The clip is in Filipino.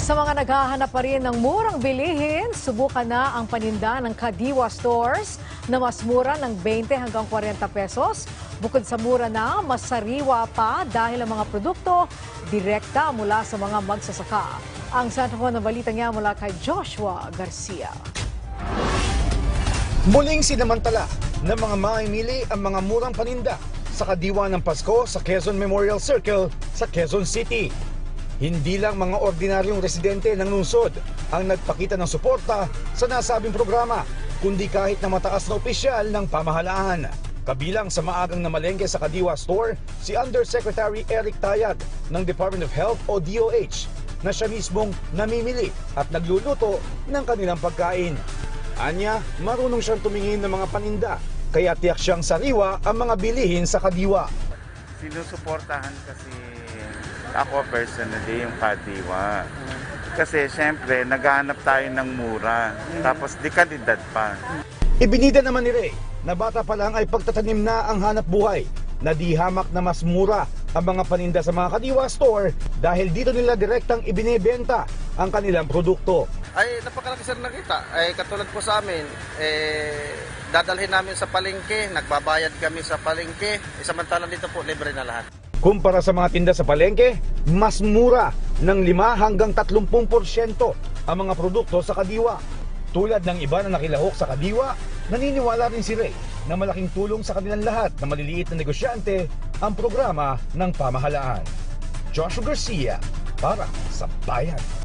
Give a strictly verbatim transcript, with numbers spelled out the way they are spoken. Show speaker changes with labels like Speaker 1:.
Speaker 1: Sa mga naghahanap pa rin ng murang bilihin, subukan na ang paninda ng Kadiwa Stores na mas mura ng twenty hanggang forty pesos. Bukod sa mura na, mas sariwa pa dahil ang mga produkto direkta mula sa mga magsasaka. Ang Santa Juan na balita niya mula kay Joshua Garcia.
Speaker 2: Muling sinamantala ng mga mamimili ang mga murang paninda sa Kadiwa ng Pasko sa Quezon Memorial Circle sa Quezon City. Hindi lang mga ordinaryong residente ng lungsod ang nagpakita ng suporta sa nasabing programa, kundi kahit na mataas na opisyal ng pamahalaan. Kabilang sa maagang namalengke sa Kadiwa Store, si Undersecretary Eric Tayag ng Department of Health o D O H na siya mismong namimili at nagluluto ng kanilang pagkain. Anya, marunong siyang tumingin ng mga paninda, kaya tiyak siyang sariwa ang mga bilihin sa Kadiwa.
Speaker 3: Sinusuportahan kasi ako personally yung Kadiwa. Kasi siyempre, naghahanap tayo ng mura. Tapos di kalidad pa.
Speaker 2: Ibinida naman ni Ray na bata pa lang ay pagtatanim na ang hanap buhay, na di hamak na mas mura ang mga paninda sa mga Kadiwa Store dahil dito nila direktang ibinebenta ang kanilang produkto.
Speaker 4: Ay napakalaki sir nakita. Ay katulad po sa amin, eh, dadalhin namin sa palengke, nagbabayad kami sa palengke, eh, samantalang dito po libre na lahat.
Speaker 2: Kumpara sa mga tinda sa palengke, mas mura ng lima hanggang tatlumpu porsyento ang mga produkto sa Kadiwa. Tulad ng iba na nakilahok sa Kadiwa, naniniwala rin si Ray na malaking tulong sa kanilang lahat na maliliit na negosyante ang programa ng pamahalaan. Joshua Garcia para sa Bayan.